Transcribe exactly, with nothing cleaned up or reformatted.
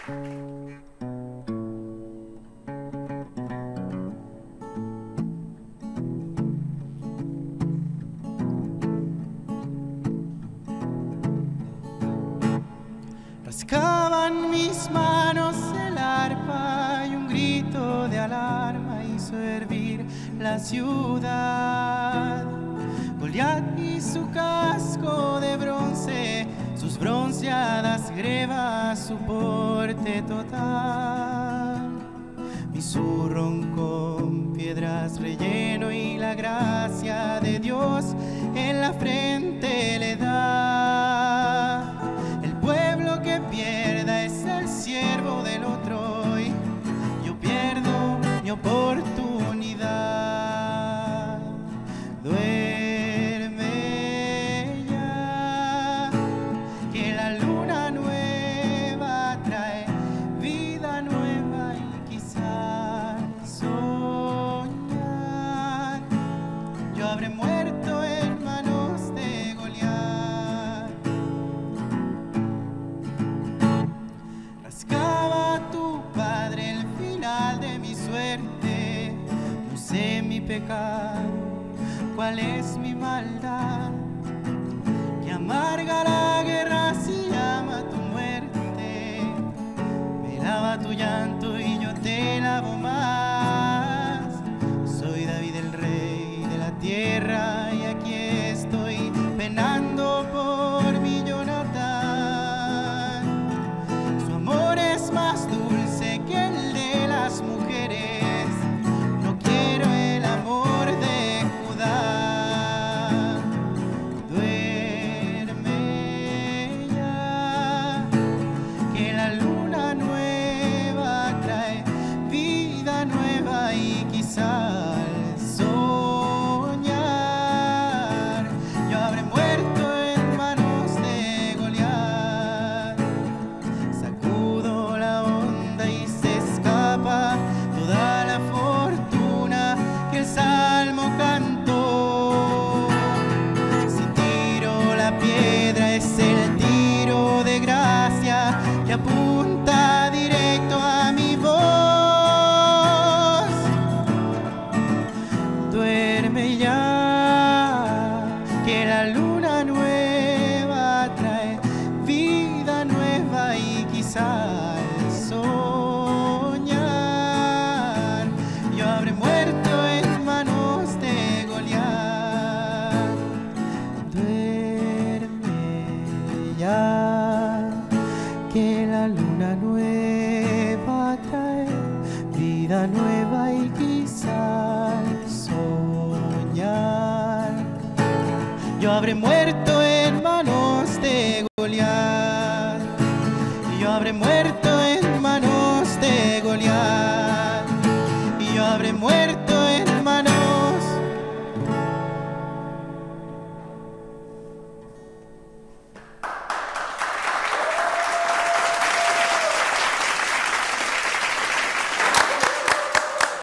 Rascaban mis manos el arpa y un grito de alarma hizo hervir la ciudad. Goliat y su casco de bronce, sus bronceadas grebas, su porte total. Mi zurrón con piedras relleno y la gracia de Dios en la frente le da. El pueblo que pierda es el siervo del otro y yo pierdo mi oportunidad. Duerme ya, que la luna nueva trae vida nueva y quizás soñar. Yo habré muerto en manos de Goliat. Rascaba a tu padre el final de mi suerte. No sé mi pecado, cuál es mi maldad, que amarga la guerra si llama tu muerte. Me lava tu llanto y yo te lavo más. Soy David el rey de la tierra y aquí estoy penando por mi Jonatán. Su amor es más dulce que el de las mujeres. No quiero el amor de Judá. Duerme ya, que la luna nueva trae vida nueva y quizás soñar. Yo habré muerto en manos de Goliat. Sacudo la onda y se escapa toda la fortuna que el salmo cantó. Si tiro la piedra es el tiro de gracia que apunta directo a mi voz. Duerme ya, que la luna nueva trae vida nueva y quizás soñar. Yo habré muerto en manos de Goliat. Duerme ya, que la luna nueva trae vida nueva y quizás soñar. Yo habré muerto